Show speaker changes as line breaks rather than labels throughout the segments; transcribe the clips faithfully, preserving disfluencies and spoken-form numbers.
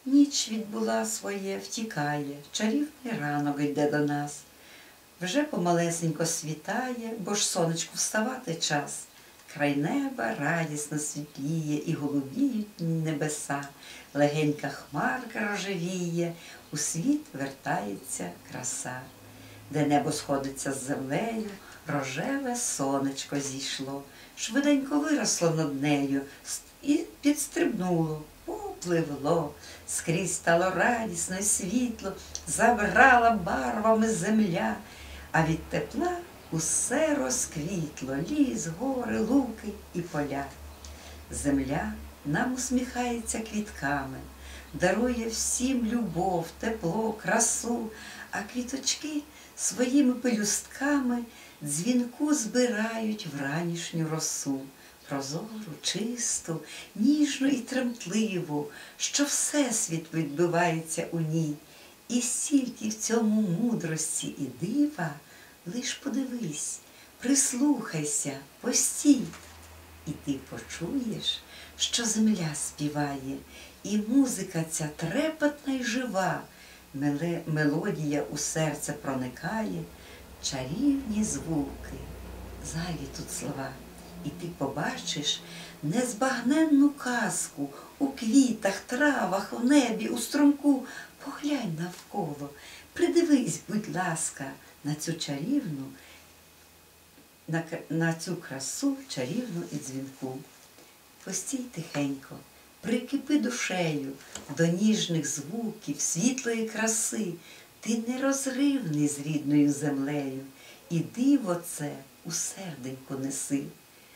Ніч відбула своє, втікає, чарівний ранок йде до нас. Вже помалесенько світає, бо ж сонечку вставати час. Край неба радісно світліє і голубіють небеса. Легенька хмарка рожевіє, у світ вертається краса. Де небо сходиться з землею, рожеве сонечко зійшло. Швиденько виросло над нею і підстрибнуло, попливло. Скрізь стало радісно й світло, забрала барвами земля. А від тепла усе розквітло, ліс, гори, луки і поля. Земля нам усміхається квітками, дарує всім любов, тепло, красу, а квіточки своїми пелюстками дзвінку збирають вранішню росу, прозору, чисту, ніжну і тремтливу, що всесвіт відбивається у ній. І стільки в цьому мудрості і дива, лиш подивись, прислухайся, постій, і ти почуєш, що земля співає, і музика ця трепетна й жива, мелодія у серце проникає, чарівні звуки, зайві тут слова. І ти побачиш незбагненну казку у квітах, травах, в небі, у струмку. Поглянь навколо, придивись, будь ласка, на цю чарівну, на, на цю красу чарівну і дзвінку. Постій тихенько, прикипи душею до ніжних звуків, світлої краси. Ти нерозривний з рідною землею, і диво це у серденьку неси.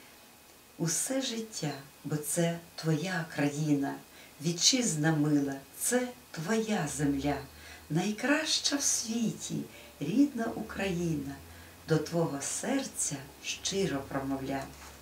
Усе життя, бо це твоя країна, вітчизна мила, це твоя земля, найкраща в світі, рідна Україна, до твого серця щиро промовля.